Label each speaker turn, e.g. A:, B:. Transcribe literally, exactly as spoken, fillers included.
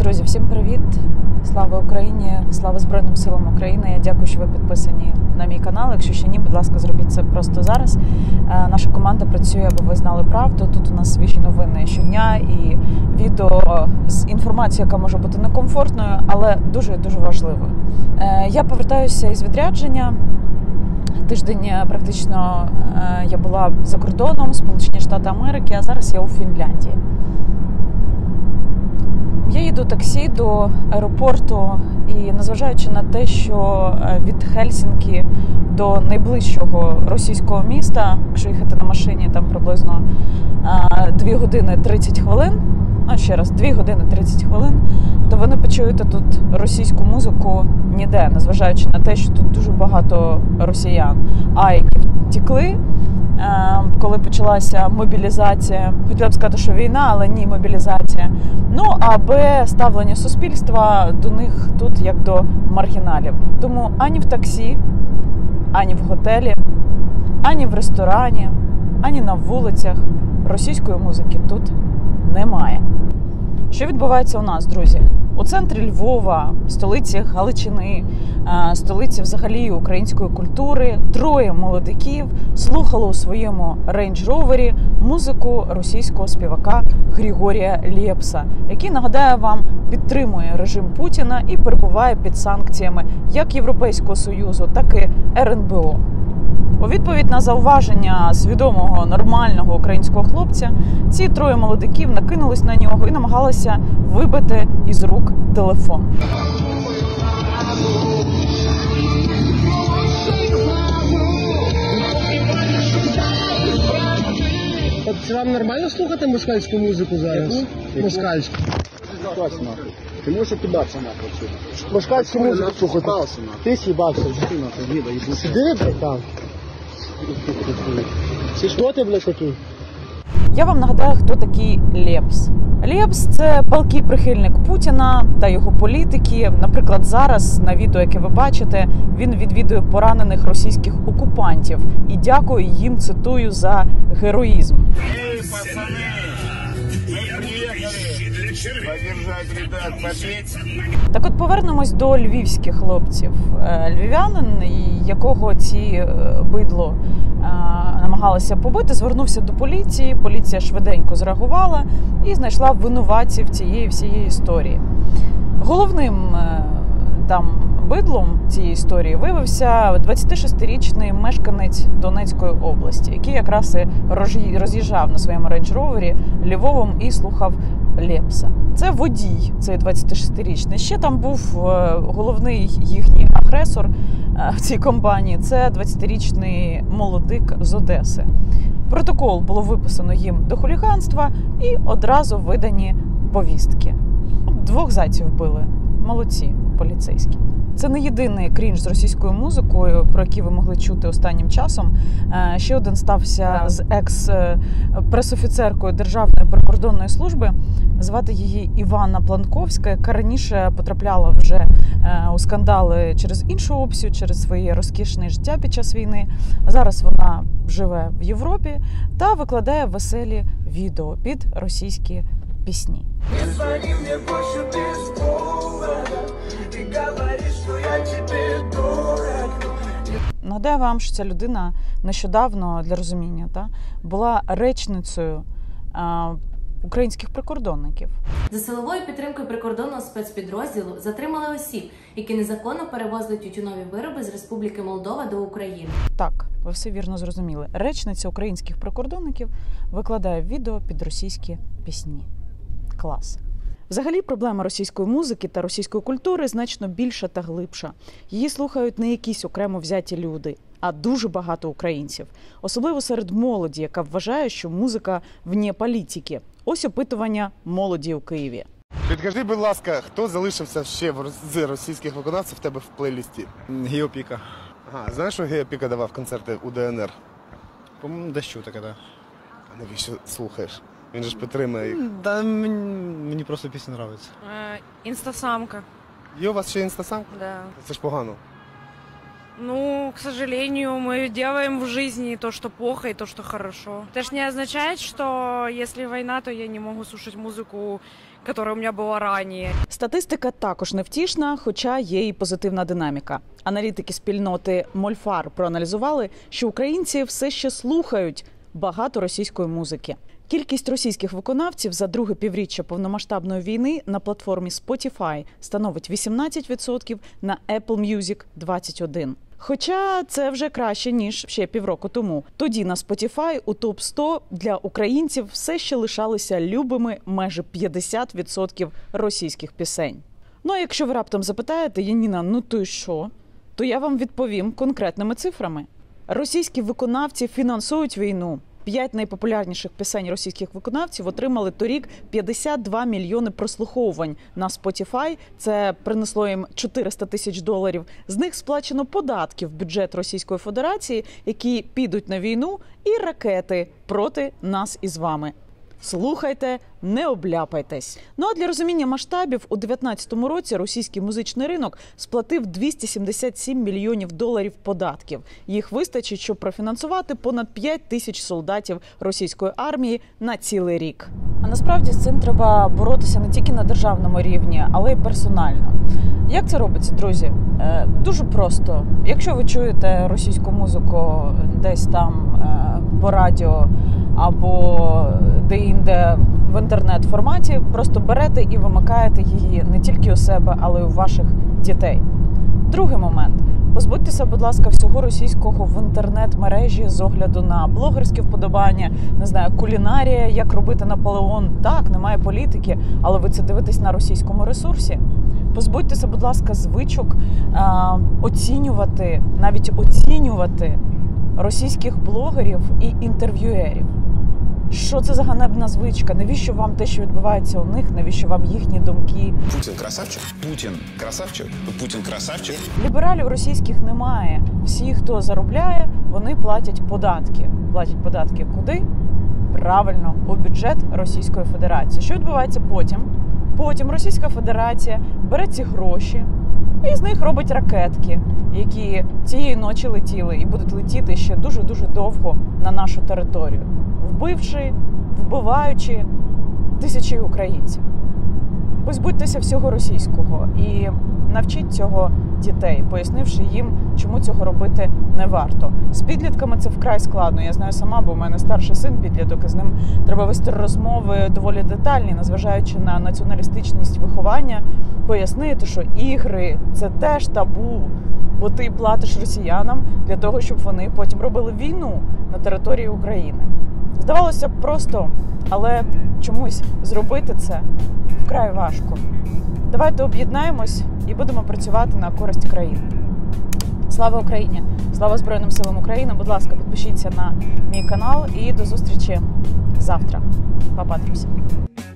A: Друзі, всім привіт! Слава Україні! Слава Збройним силам України! Я дякую, що ви підписані на мій канал. Якщо ще ні, будь ласка, зробіть це просто зараз. Наша команда працює, аби ви знали правду. Тут у нас свіжі новини щодня і відео з інформацією, яка може бути некомфортною, але дуже-дуже важливою. Я повертаюся із відрядження. Тиждень практично я була за кордоном, Сполучені Штати Америки, а зараз я у Фінляндії. Я їду таксі до аеропорту і, незважаючи на те, що від Хельсінкі до найближчого російського міста, якщо їхати на машині, там приблизно дві години тридцять хвилин, ну ще раз, дві години тридцять хвилин, то ви не почуєте тут російську музику ніде, незважаючи на те, що тут дуже багато росіян. А які втекли, коли почалася мобілізація. Хотіла б сказати, що війна, але ні, мобілізація. Ну, аби ставлення суспільства до них тут як до маргіналів. Тому ані в таксі, ані в готелі, ані в ресторані, ані на вулицях російської музики тут немає. Що відбувається у нас, друзі? У центрі Львова, столиці Галичини, столиці взагалі української культури, троє молодиків слухали у своєму рейндж-ровері музику російського співака Григорія Лепса, який, нагадаю вам, підтримує режим Путіна і перебуває під санкціями як Європейського Союзу, так і ер ен бе о. У відповідь на зауваження свідомого, нормального українського хлопця, ці троє молодиків накинулись на нього і намагалися вибити із рук телефон.
B: От це вам нормально слухати москальську музику зараз? Москальську.
C: Ты можешь отъебаться нахуй отсюда.
B: Москальську музику слухати. Ти съебался. Сиди, блядь, там. Хто ти, блядь, такий?
A: Я вам нагадаю, хто такий Лепс. Лепс – це палкий прихильник Путіна та його політики. Наприклад, зараз на відео, яке ви бачите, він відвідує поранених російських окупантів і дякує їм, цитую, за героїзм.
C: Эй, пацаны, мы приехали поддержать ребят, пошлите.
A: Так от повернемось до львівських хлопців. Львів'янин, якого ці бидло намагалися побити, звернувся до поліції. Поліція швиденько зреагувала і знайшла винуватців цієї всієї історії. Головним там бидлом цієї історії виявився двадцятишестирічний мешканець Донецької області, який якраз і роз'їжджав на своєму рейндж-ровері Львовом і слухав Лепса. Це водій, цей двадцятишестирічний. Ще там був головний їхній агресор в цій компанії. Це двадцятирічний молодик з Одеси. Протокол було виписано їм до хуліганства і одразу видані повістки. Двох зайців били. Молодці поліцейські. Це не єдиний крінж з російською музикою, про який ви могли чути останнім часом. Ще один стався з екс-пресофіцеркою Державної прикордонної служби. Звати її Іванна Планковська, яка раніше потрапляла вже у скандали через іншу опцію, через своє розкішне життя під час війни. Зараз вона живе в Європі та викладає веселі відео під російські пісні. Нагадаю вам, що ця людина нещодавно, для розуміння, та, була речницею а, українських прикордонників.
D: За силовою підтримкою прикордонного спецпідрозділу затримали осіб, які незаконно перевозили тютюнові вироби з Республіки Молдова до України.
A: Так, ви все вірно зрозуміли. Речниця українських прикордонників викладає відео під російські пісні. Клас. Взагалі, проблема російської музики та російської культури значно більша та глибша. Її слухають не якісь окремо взяті люди, а дуже багато українців. Особливо серед молоді, яка вважає, що музика вне політики. Ось опитування молоді у Києві.
E: Підкажи, будь ласка, хто залишився ще з російських виконавців в тебе в плейлісті?
F: Геопіка.
E: Ага, знаєш, що Геопіка давав концерти у де ен ер?
F: По-моєму, дощу таке, да.
E: А навіщо слухаєш? Він же ж підтримує їх.
F: Да, мені, мені просто пісня подобається.
G: Инстасамка.
E: Є у вас ще інстасамка?
G: Да.
E: Це ж погано.
G: Ну, к сожалению, мы делаем в жизни то, что плохо, и то, что хорошо. Это ж не означает, что если война, то я не могу слушать музыку, которое у меня было ранее.
A: Статистика також невтішна, хоча є і позитивна динаміка. Аналітики спільноти Мольфар проаналізували, що українці все ще слухають багато російської музики. Кількість російських виконавців за друге півріччя повномасштабної війни на платформі Spotify становить вісімнадцять відсотків, на Apple Music – двадцять один відсоток. Хоча це вже краще, ніж ще півроку тому. Тоді на Spotify у топ сто для українців все ще лишалися любими майже п'ятдесят відсотків російських пісень. Ну а якщо ви раптом запитаєте, Яніна, ну то й що? То я вам відповім конкретними цифрами. Російські виконавці фінансують війну. П'ять найпопулярніших пісень російських виконавців отримали торік п'ятдесят два мільйони прослуховувань на Spotify. Це принесло їм чотириста тисяч доларів. З них сплачено податки в бюджет Російської Федерації, які підуть на війну, і ракети проти нас із вами. Слухайте, не обляпайтесь. Ну а для розуміння масштабів, у дев'ятнадцятому році російський музичний ринок сплатив двісті сімдесят сім мільйонів доларів податків. Їх вистачить, щоб профінансувати понад п'ять тисяч солдатів російської армії на цілий рік. А насправді з цим треба боротися не тільки на державному рівні, але й персонально. Як це робиться, друзі? Е, дуже просто. Якщо ви чуєте російську музику десь там е, по радіо або де-інде в інтернет-форматі, просто берете і вимикаєте її не тільки у себе, але й у ваших дітей. Другий момент. Позбудьтеся, будь ласка, всього російського в інтернет-мережі з огляду на блогерські вподобання, не знаю, кулінарія, як робити Наполеон. Так, немає політики, але ви це дивитесь на російському ресурсі. Позбудьтеся, будь ласка, звичок а, оцінювати, навіть оцінювати російських блогерів і інтерв'юерів. Що це за ганебна звичка? Навіщо вам те, що відбувається у них? Навіщо вам їхні думки?
H: Путін красавчик? Путін красавчик? Путін красавчик?
A: Лібералів російських немає. Всі, хто заробляє, вони платять податки. Платять податки куди? Правильно, у бюджет Російської Федерації. Що відбувається потім? Потім Російська Федерація бере ці гроші і з них робить ракетки, які цієї ночі летіли і будуть летіти ще дуже-дуже довго на нашу територію, вбивши, вбиваючи тисячі українців. Позбудьтеся всього російського і навчіть цього дітей, пояснивши їм, чому цього робити не варто. З підлітками це вкрай складно. Я знаю сама, бо в мене старший син підліток, і з ним треба вести розмови доволі детальні, незважаючи на націоналістичність виховання, пояснити, що ігри – це теж табу, бо ти платиш росіянам для того, щоб вони потім робили війну на території України. Здавалося б просто, але чомусь зробити це вкрай важко. Давайте об'єднаємось і будемо працювати на користь країни. Слава Україні! Слава Збройним силам України! Будь ласка, підпишіться на мій канал і до зустрічі завтра. Па-па, друзі!